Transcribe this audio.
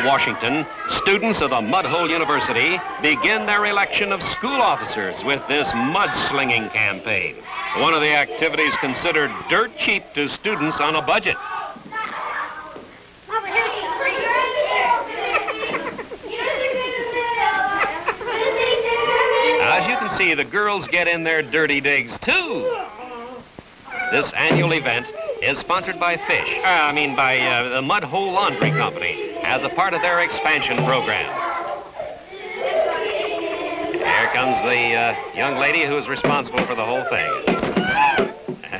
Washington, students of the Mudhole University begin their election of school officers with this mudslinging campaign. One of the activities considered dirt cheap to students on a budget. As you can see, the girls get in their dirty digs, too. This annual event is sponsored by the Mudhole Laundry Company as a part of their expansion program. Here comes the young lady who is responsible for the whole thing.